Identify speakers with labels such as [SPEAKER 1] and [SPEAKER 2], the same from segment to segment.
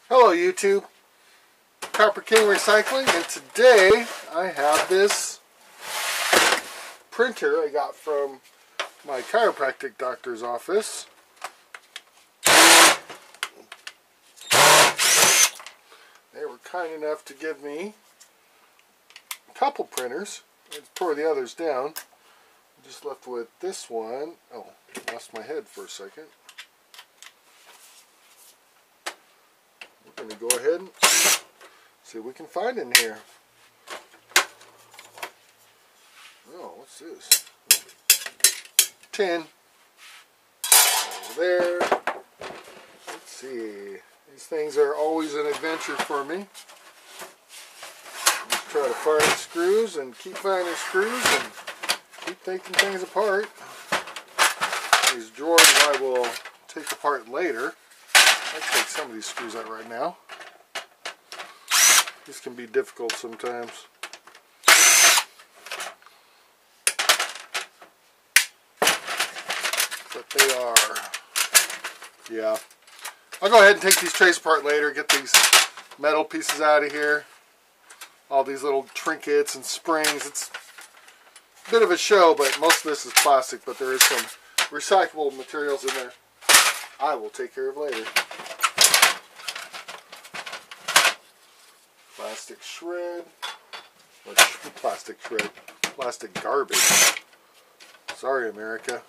[SPEAKER 1] Hello YouTube, Copper King Recycling, and today I have this printer I got from my chiropractic doctor's office. They were kind enough to give me a couple printers. I tore the others down. I'm just left with this one. Oh, lost my head for a second. We're going to go ahead and see what we can find in here. Oh, what's this? Tin. Over there. Let's see. These things are always an adventure for me. Just try to find screws and keep finding screws and keep taking things apart. These drawers I will take apart later. I'll take some of these screws out right now. These can be difficult sometimes. But they are. Yeah. I'll go ahead and take these trays apart later, get these metal pieces out of here. All these little trinkets and springs. It's a bit of a show, but most of this is plastic, but there is some recyclable materials in there I will take care of later. Plastic shred. Plastic shred. Plastic garbage. Sorry, America.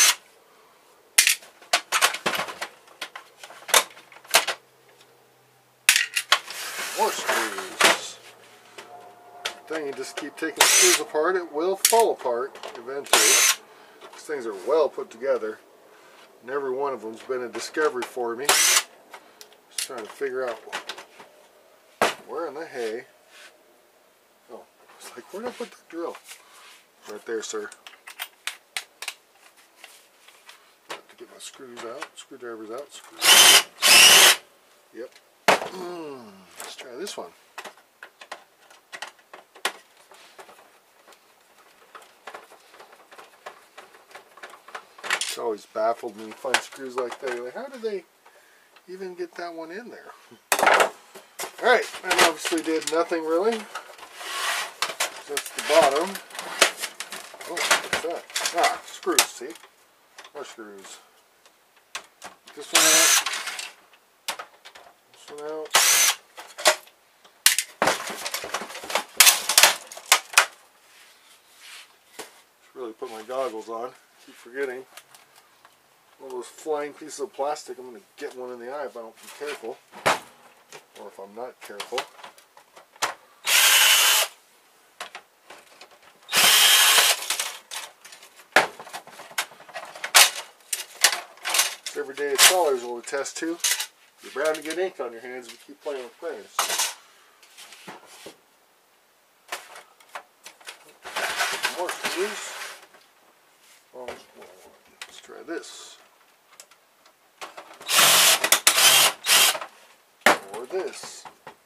[SPEAKER 1] More screws. Thing you just keep taking screws apart, it will fall apart eventually. These things are well put together, and every one of them's been a discovery for me. Just trying to figure out where in the hay. Oh, it's like, where'd I put the drill? Right there, sir. Have to get my screws out, screwdrivers out. Screws. Yep. Let's try this one. It's always baffled me to find screws like that. Like, how did they even get that one in there? Alright, and obviously did nothing really. That's the bottom. Oh, what's that? Ah, screws, see? More screws. This one out. This one out. Should really put my goggles on. Keep forgetting. All those flying pieces of plastic, I'm going to get one in the eye if I don't be careful. Or if I'm not careful. Every day scholars will attest to. You're bound to get ink on your hands if you keep playing with printers. More screws. Oh, let's try this. Or this.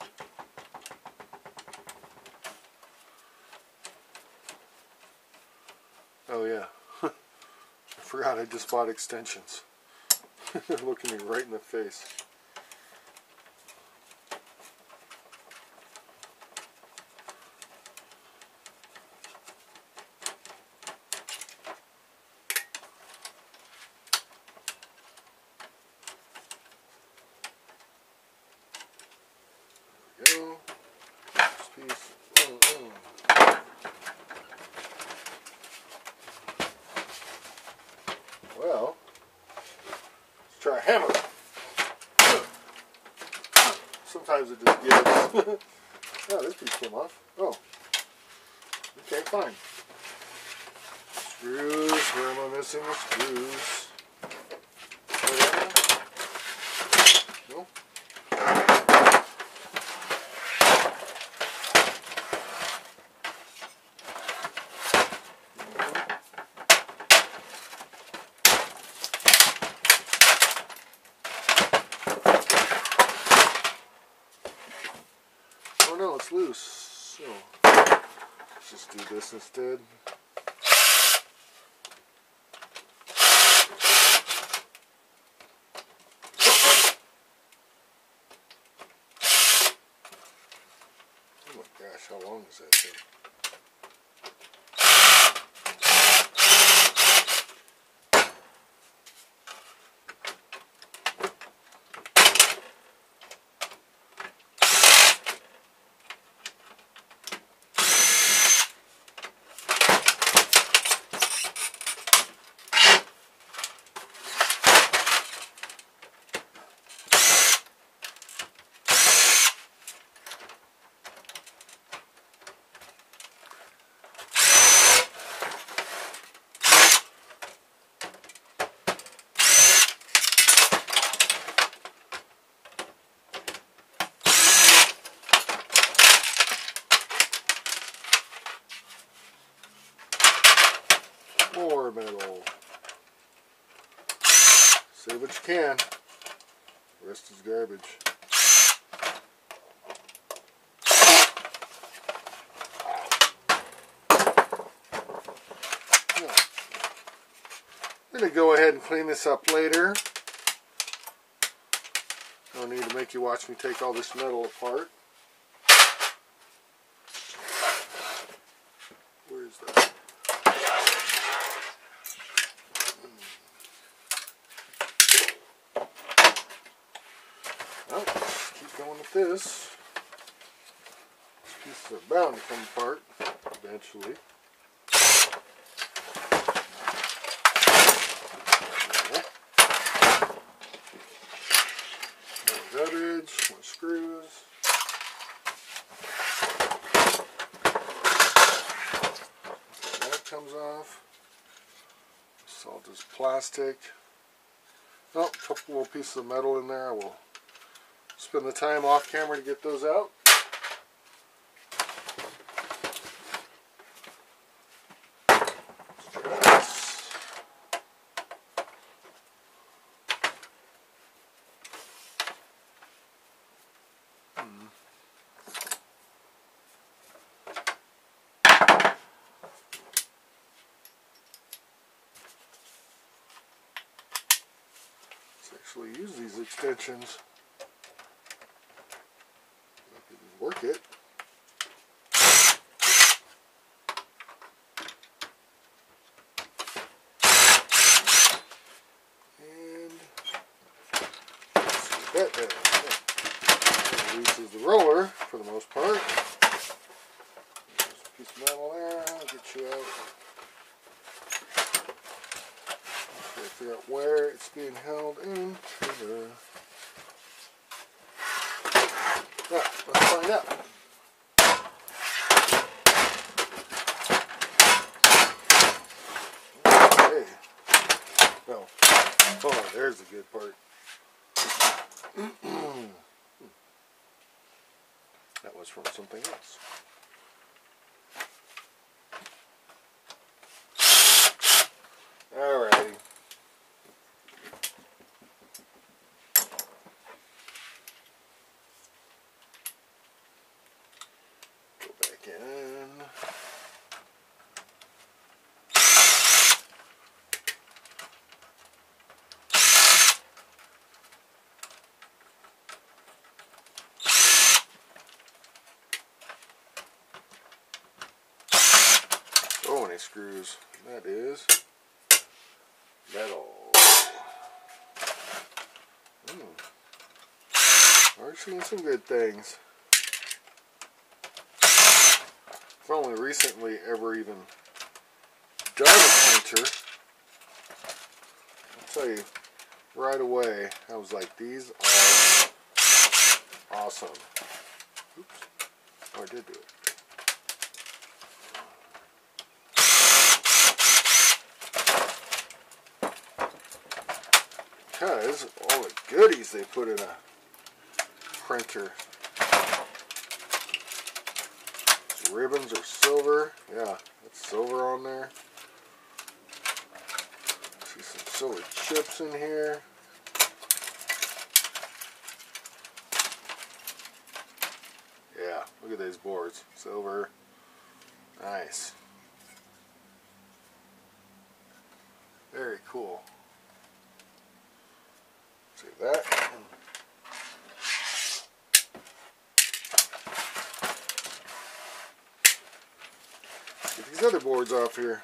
[SPEAKER 1] Oh yeah. I forgot I just bought extensions. They're looking me right in the face. There we go. This piece. Well, let's try a hammer. Sometimes it just gives. Oh, this piece came off. Oh. Okay, fine. Screws. Where am I missing the screws? No? Oh no, it's loose. So, let's just do this instead. gosh, how long is that thing? More metal. Save what you can. The rest is garbage. I'm going to go ahead and clean this up later. No need to make you watch me take all this metal apart. Where is that? Well, keep going with this. These pieces are bound to come apart eventually. More garbage, more screws. Okay, that comes off. It's all just plastic. Oh, a couple little pieces of metal in there. I will spend the time off camera to get those out. Let's actually use these extensions. Work it. And that releases the roller for the most part. There's a piece of metal there. I'll get you out. Try to figure out where it's being held into the. Yeah, let's find out. Okay. Well, oh, there's the good part. That was from something else. Alrighty. So many screws. That is metal. We're seeing some good things. I've only recently ever even done a printer. I'll tell you right away, I was like, these are awesome. Oops. Oh, I did do it. Because all the goodies they put in a printer. Ribbons are silver. Yeah, that's silver on there. See some silver chips in here. Yeah, look at these boards. Silver. Nice. Very cool. See that? other boards off here.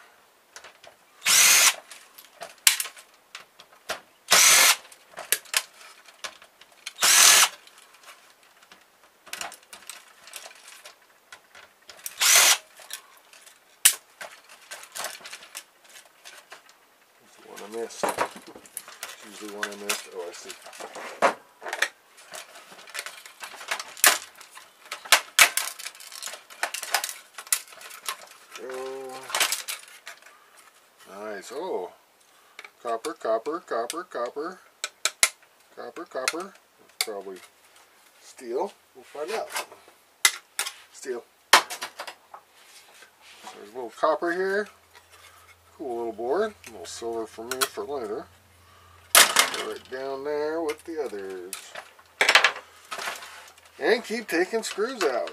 [SPEAKER 1] One I missed. Usually one I missed. Oh, I see. Oh, nice. Oh, copper, copper, copper, copper, copper, copper. That's probably steel. We'll find out. Steel. There's a little copper here. Cool little board. A little silver for me for later. Put it down there with the others. And keep taking screws out.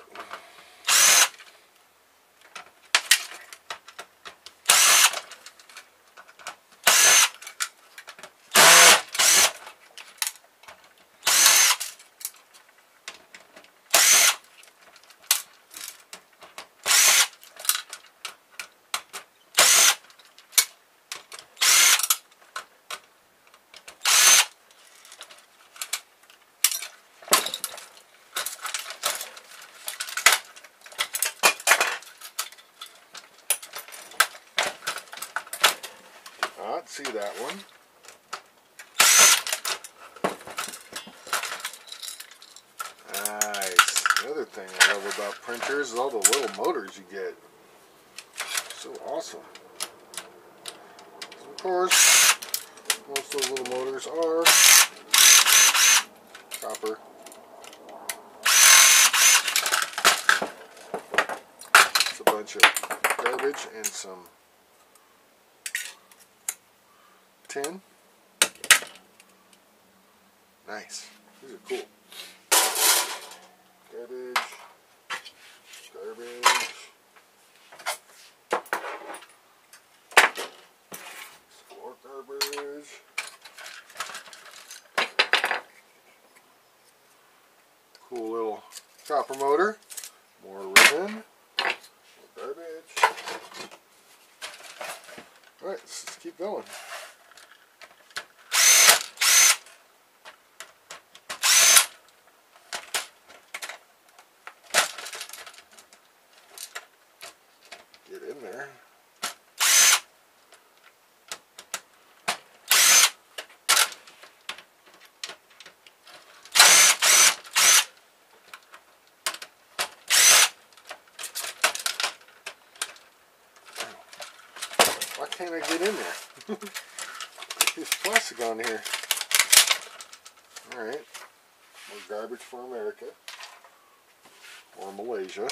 [SPEAKER 1] See that one. Nice. The other thing I love about printers is all the little motors you get. So awesome. Of course, most of those little motors are copper. It's a bunch of garbage and some tin. Nice. These are cool. Garbage. Garbage. Some more garbage. Cool little copper motor. More ribbon. More garbage. Alright, let's just keep going. Get in there. Why can't I get in there? There's plastic on here. Alright. More garbage for America. Or Malaysia.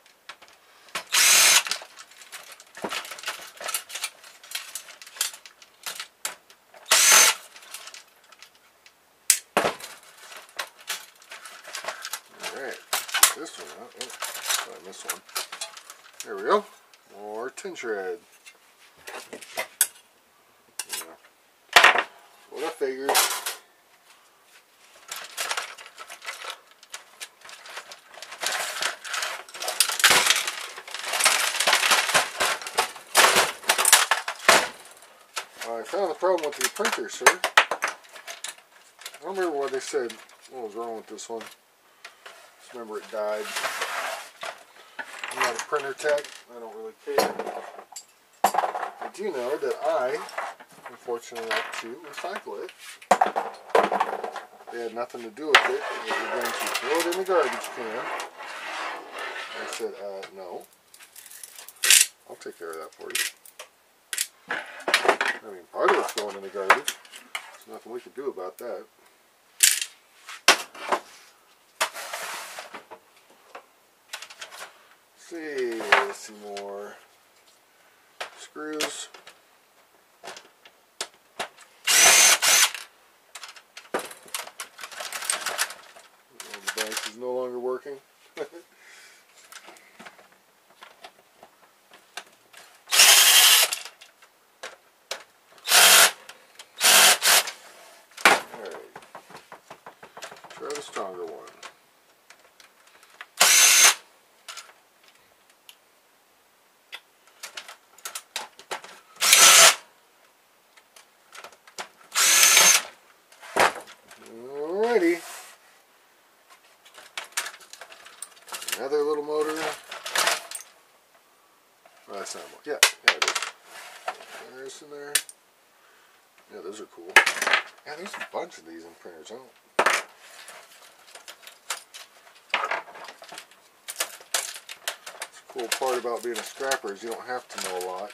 [SPEAKER 1] Alright. This one out. Oh, I missed one. There we go. More tin shred. Yeah. What I figured. I found the problem with the printer, sir. I don't remember what they said. What was wrong with this one? Just remember it died. I'm not a printer tech. I don't really care. I do know that I, unfortunately, like to recycle it. They had nothing to do with it. They were going to throw it in the garbage can. I said, no. I'll take care of that for you. I mean, part of it's going in the garbage. There's nothing we can do about that. Let's see more screws. The device is no longer working. Try the stronger one. Alrighty. Another little motor. Oh, that's not more. Yeah, it is. There's in there. Yeah, those are cool. Yeah, there's a bunch of these in printers. The cool part about being a scrapper is you don't have to know a lot.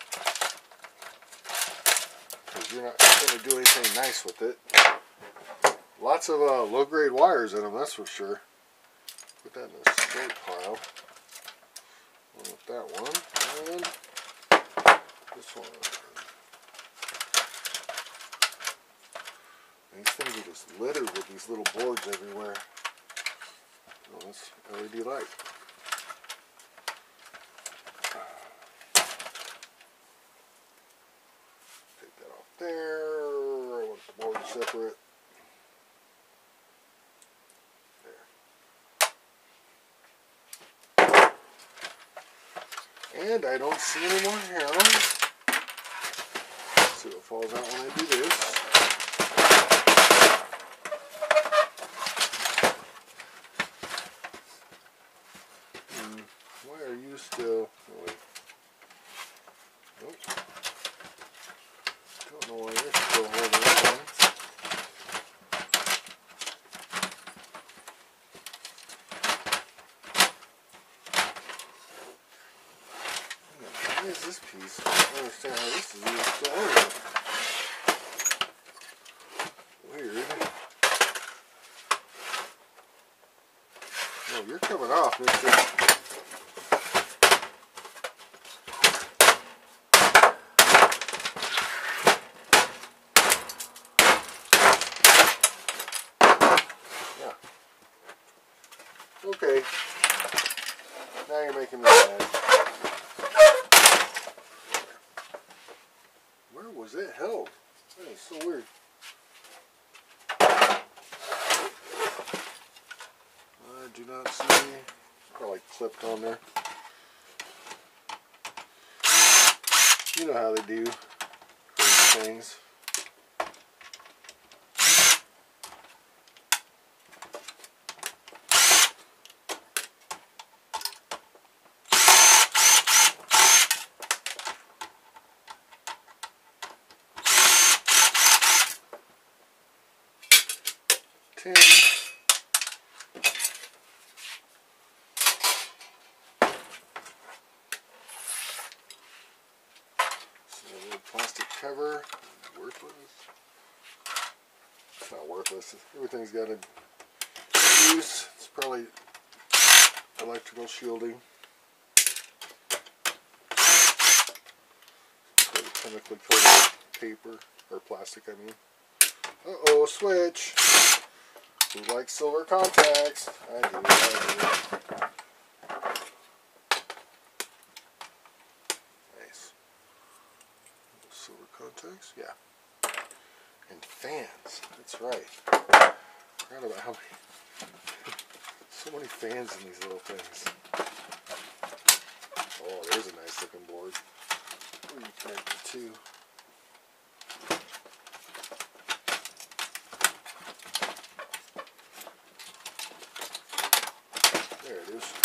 [SPEAKER 1] Because you're not going to do anything nice with it. Lots of low-grade wires in them, that's for sure. Put that in a straight pile. With that one. And this one. These things are just littered with these little boards everywhere. Oh, that's LED light. Take that off there. I want the board separate. There. And I don't see any more hair. Let's see what falls out when I do this. Why are you still... Oh, wait. Nope. Don't know why you're still holding on. Why is this piece? I don't understand how this is even still on here. Weird. No, you're coming off, mister. Okay, now you're making me mad. Where was it held? That is so weird. I do not see. Probably clipped on there. You know how they do crazy things. Tin. So a little plastic cover. Worthless. It's not worthless. Everything's got a use. It's probably electrical shielding. Chemically coated paper or plastic, I mean. Uh-oh, switch. Who likes silver contacts? I do. Nice. Silver contacts? Yeah. And fans. That's right. I forgot about how many. So many fans in these little things. Oh, there's a nice looking board. What are you connected to? There it is.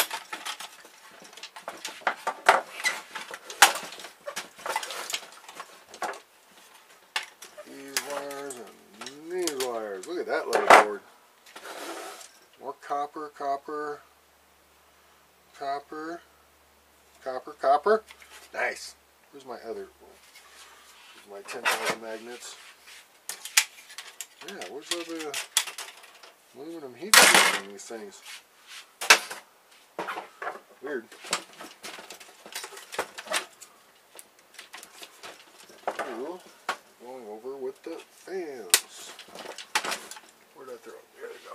[SPEAKER 1] These wires and these wires. Look at that little board. More copper, copper, copper, copper, copper. Nice. Where's my other? Where's my 10,000 magnets? Yeah, where's all the aluminum heat sinks in these things? Weird. Ooh, going over with the fans. Where'd I throw them? There they go.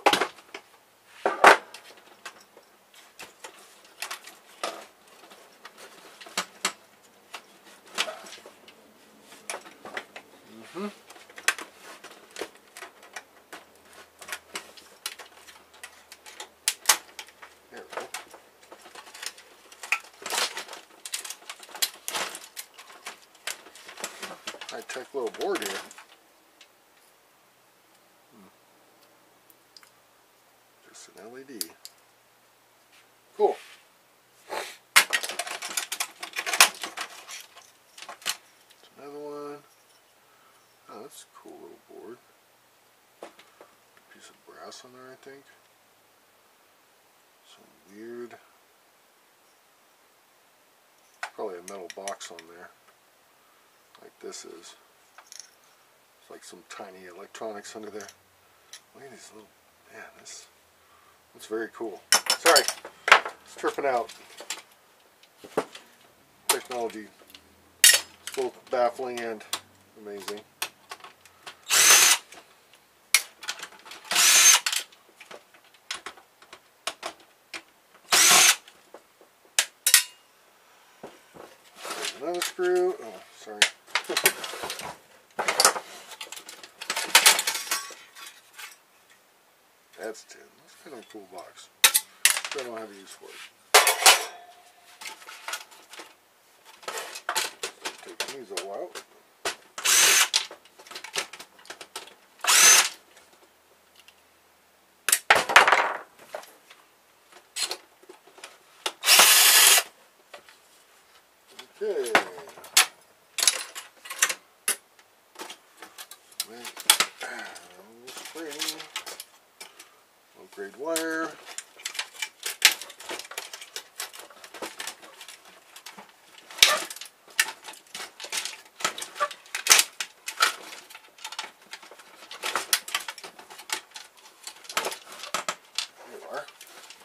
[SPEAKER 1] There we go. High-tech little board here. It's an LED. Cool. It's another one. Oh, that's a cool little board. Piece of brass on there, I think. Some weird, probably a metal box on there, like this is. It's like some tiny electronics under there. Look at these little, man, that's very cool. Sorry, it's tripping out. Technology is both baffling and amazing. Another screw. Oh, sorry. That's tin. That's kind of a cool box. I don't have a use for it. Take these all out. Okay. Spring. Low grade wire. Here you are.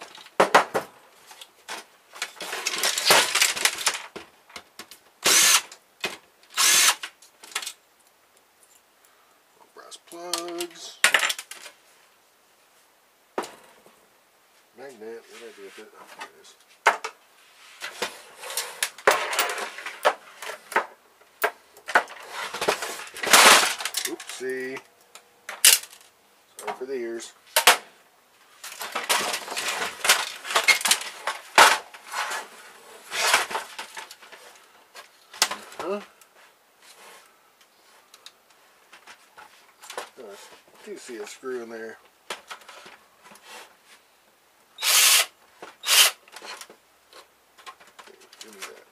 [SPEAKER 1] Plugs, magnet, what did I do with it? Oh, there it is. Oopsie. Sorry for the ears. I do see a screw in there. Give me that.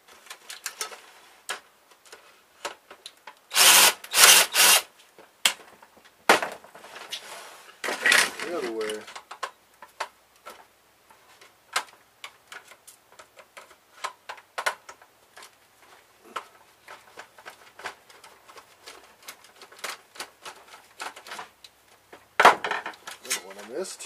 [SPEAKER 1] The other way. Missed.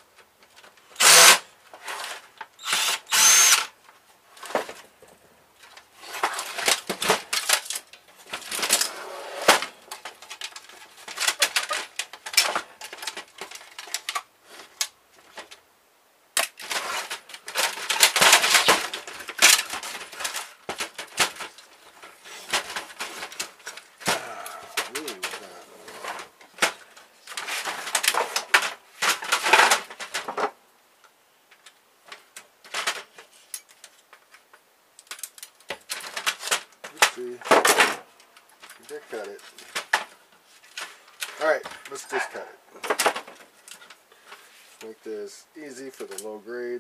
[SPEAKER 1] See, I cut it. Alright, let's just cut it. Make this easy for the low grade.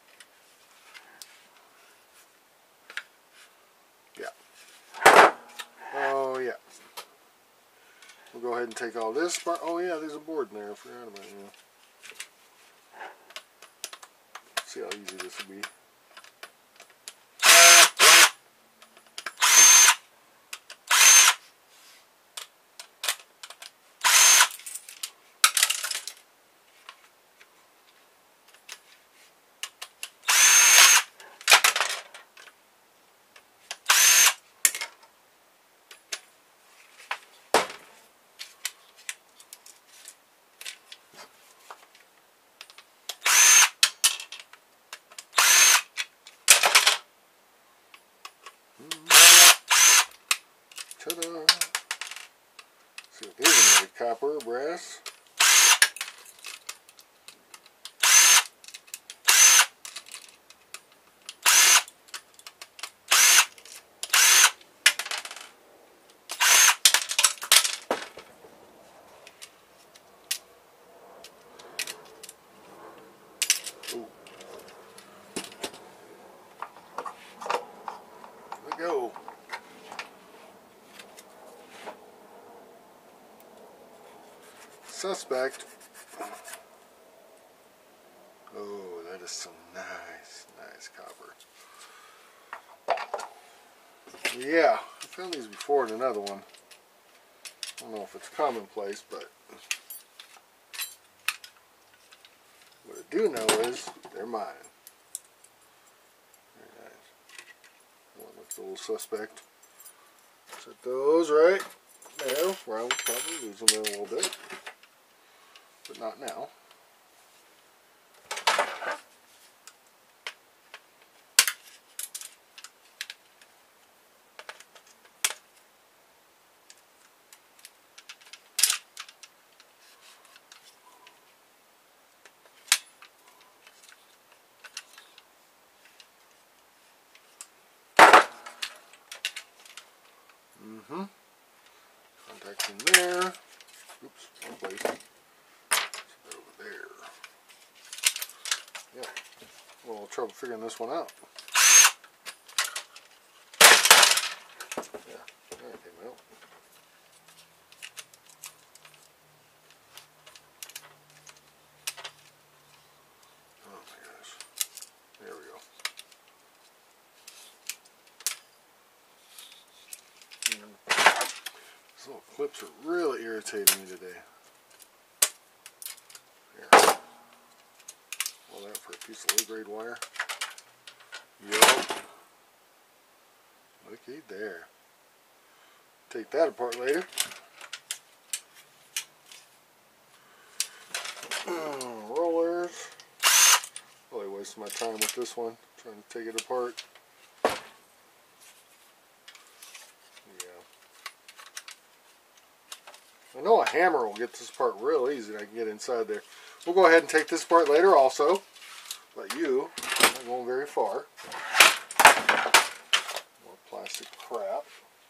[SPEAKER 1] Yeah. Oh yeah. We'll go ahead and take all this part. Oh yeah, there's a board in there. I forgot about it. See how easy this will be. Ta-da! See what these are made of, copper or brass. suspect. Oh, that is some nice copper. Yeah, I found these before in another one. I don't know if it's commonplace, but what I do know is they're mine. Very nice. One with the little suspect. Set those right there, where I will probably lose them in a little bit, but not now. Contacts in there. Oops, wrong place. So they're over there. Yeah. A little trouble figuring this one out. Yeah, there it came out. Oh my gosh. There we go. These little clips are really irritating me today. Here. All that for a piece of low-grade wire. Yup. Looky there. Take that apart later. Rollers. Really wasting my time with this one, trying to take it apart. I know a hammer will get this part real easy. I can get inside there. We'll go ahead and take this part later also. But you, I'm not going very far. More plastic crap.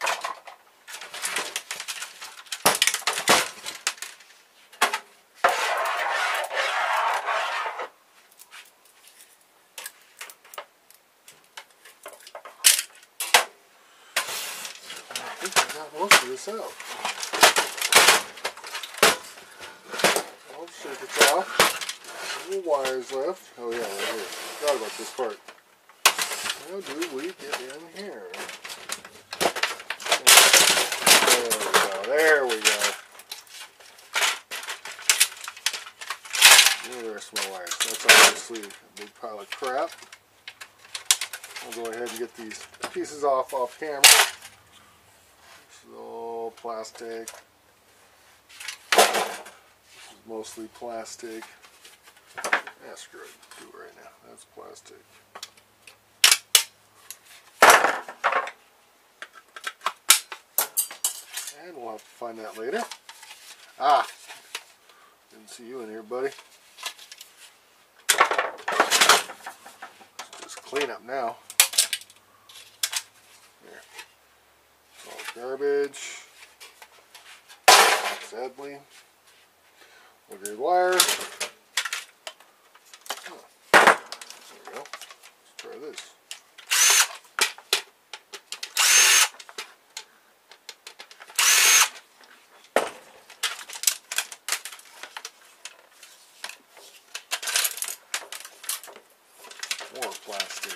[SPEAKER 1] I think I got most of this out. Shake it off. Little wires left. Oh yeah, right here. Forgot about this part. How do we get in here? There we go. There we go. Give me the rest of my wires. That's obviously a big pile of crap. I'll go ahead and get these pieces off camera. This is all plastic. Mostly plastic. Yeah, screw it. Do it right now. That's plastic. And we'll have to find that later. Ah! Didn't see you in here, buddy. Just clean up now. There. It's all garbage. Sadly. Low-grade wire. Oh, there we go. Let's try this. More plastic.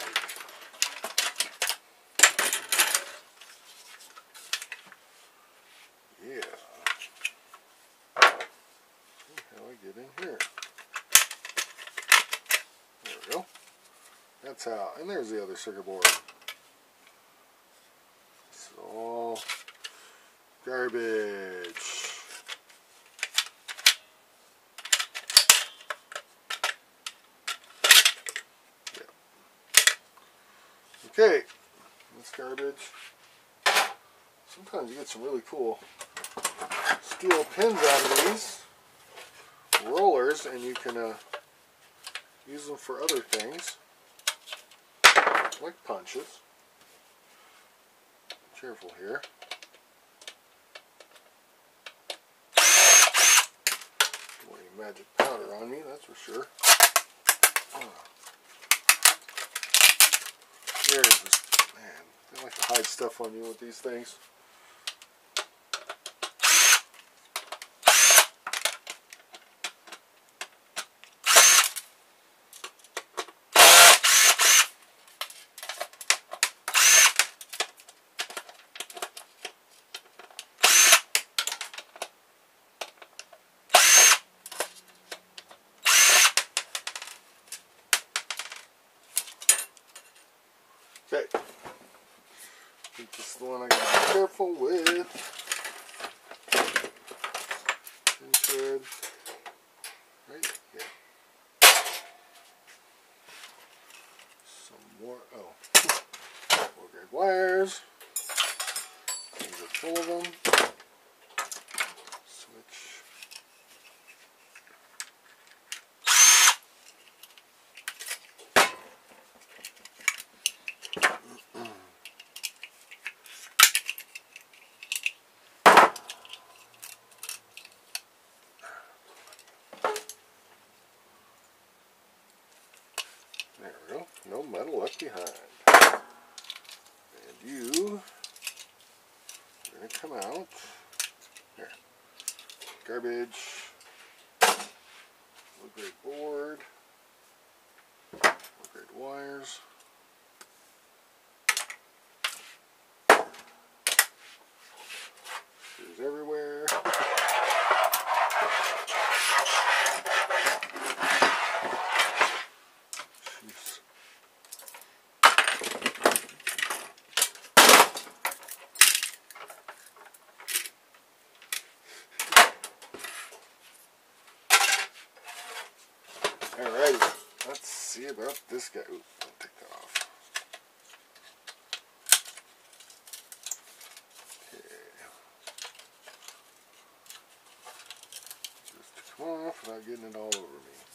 [SPEAKER 1] Yeah. Get in here. There we go. That's how. And there's the other circuit board. It's all garbage. Yeah. Okay. That's garbage. Sometimes you get some really cool steel pins out of these rollers, and you can use them for other things like punches. Careful here. Don't want any magic powder on me, that's for sure. There's this, man, they like to hide stuff on you with these things. Okay. I think this is the one I gotta be careful with. Thread. Right? Yeah. Some more. Oh. More grade wires. These are full of them. Switch. There we go. No metal left behind. And you are going to come out. There. Garbage. Low grade board. Low grade wires. Screws everywhere. Alrighty, let's see about this guy. Ooh, don't take that off. Okay. Just to come off without getting it all over me.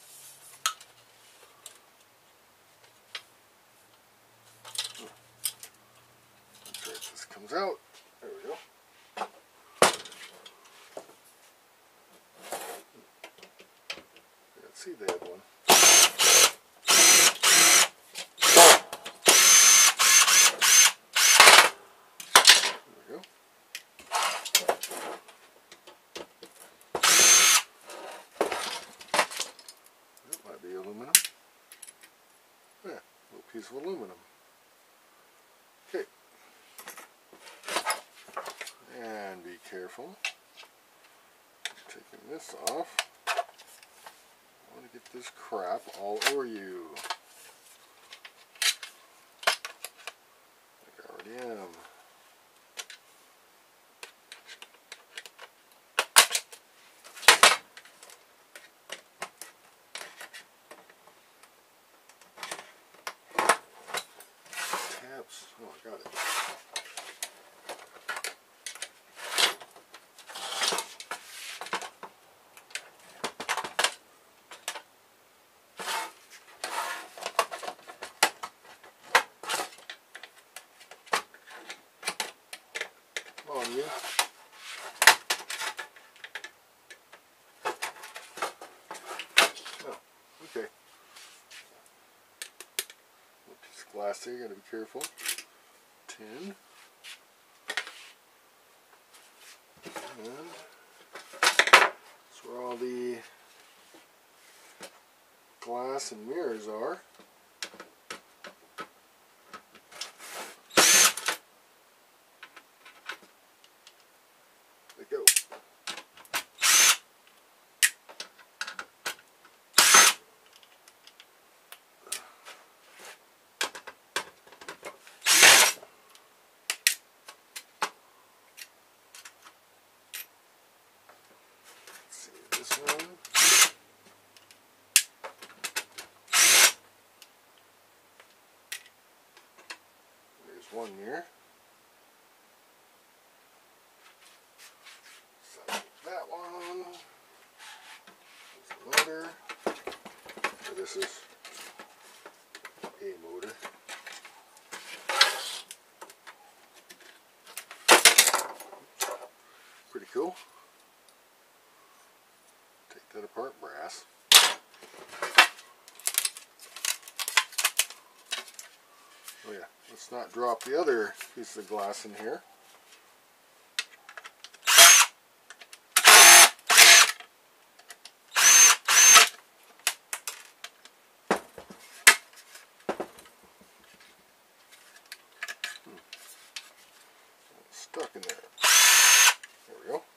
[SPEAKER 1] That's right, this comes out. There we go. Let's see the other one. There we go. That might be aluminum. Yeah, a little piece of aluminum. Okay. And be careful. Taking this off. I want to get this crap all over you. Like I already am. Tabs. Oh, I got it. Come on, you. Oh, okay. Little piece of glass there, you gotta be careful. Tin. And that's where all the glass and mirrors are. There we go. Let's see this one. There's one here. So that one. There's the motor. So this is a motor. Pretty cool. Take that apart, brass. Oh yeah, let's not drop the other piece of glass in here. Stuck in there. There we go.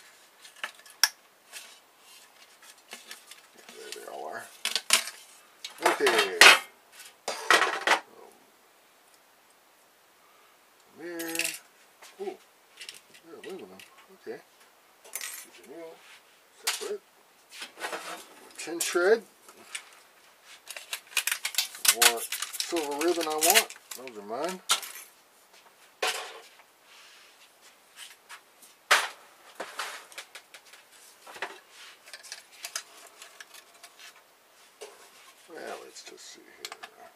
[SPEAKER 1] There they all are. tin shred. Some more silver ribbon I want. Those are mine. Well, let's just see here.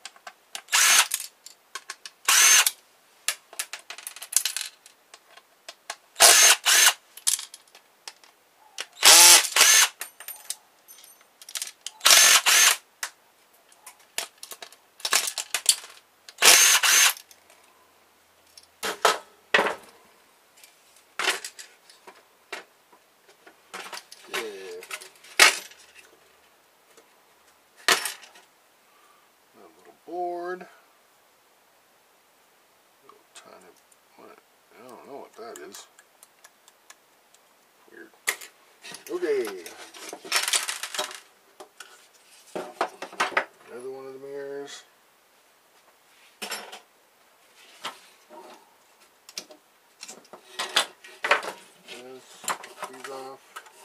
[SPEAKER 1] Board. Little tiny, what? I don't know what that is. Weird. Okay. Another one of the mirrors. These off.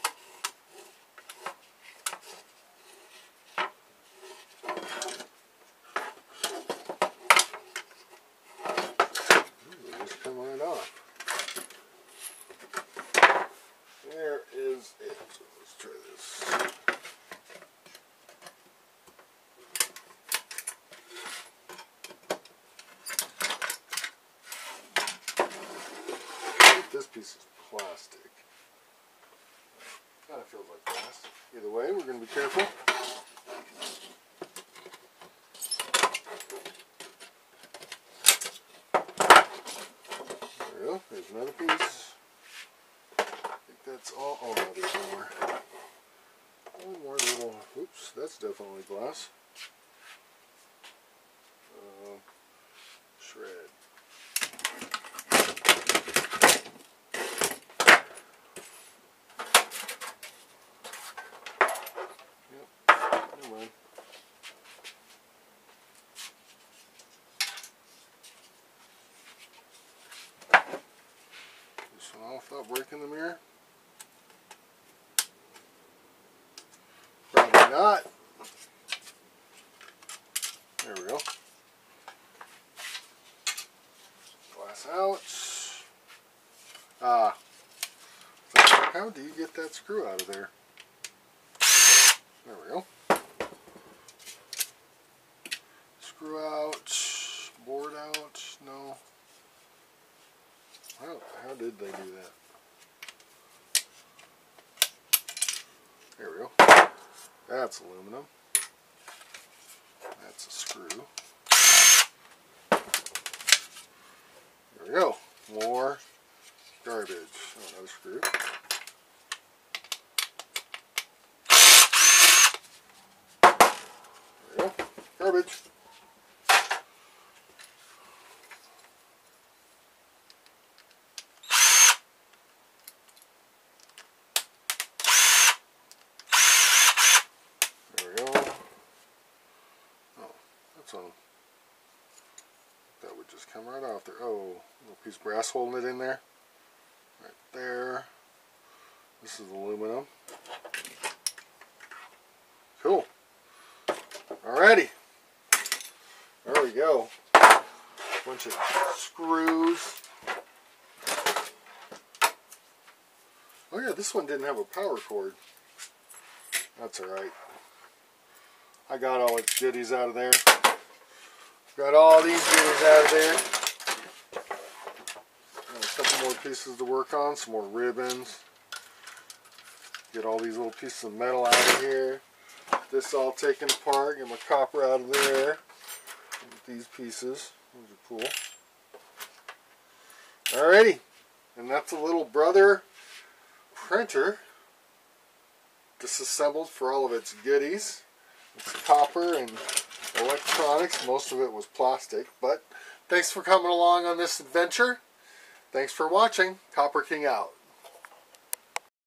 [SPEAKER 1] There is it. So let's try this. I think this piece is plastic. Kind of feels like plastic. Either way, we're going to be careful. There we go. There's another piece. That's all. Oh no, there's more. One more little. Oops, that's definitely glass. Shred. Yep. Never mind. This one off without breaking the mirror. Probably not. There we go. Glass out. Ah. How do you get that screw out of there? There we go. Screw out. Board out. No. How did they do that? There we go. That's aluminum. That's a screw. There we go. More garbage. Oh, another screw. There we go. Garbage. So that would just come right off there. Oh, little piece of brass holding it in there. Right there. This is aluminum. Cool. Alrighty. There we go. Bunch of screws. Oh yeah, this one didn't have a power cord. That's alright. I got all its goodies out of there. Got all these goodies out of there. And a couple more pieces to work on. Some more ribbons. Get all these little pieces of metal out of here. This all taken apart. Get my copper out of there. These pieces. Those are cool. Alrighty. And that's a little brother printer. Disassembled for all of its goodies. It's copper and electronics. Most of it was plastic. But thanks for coming along on this adventure. Thanks for watching. Copper King out.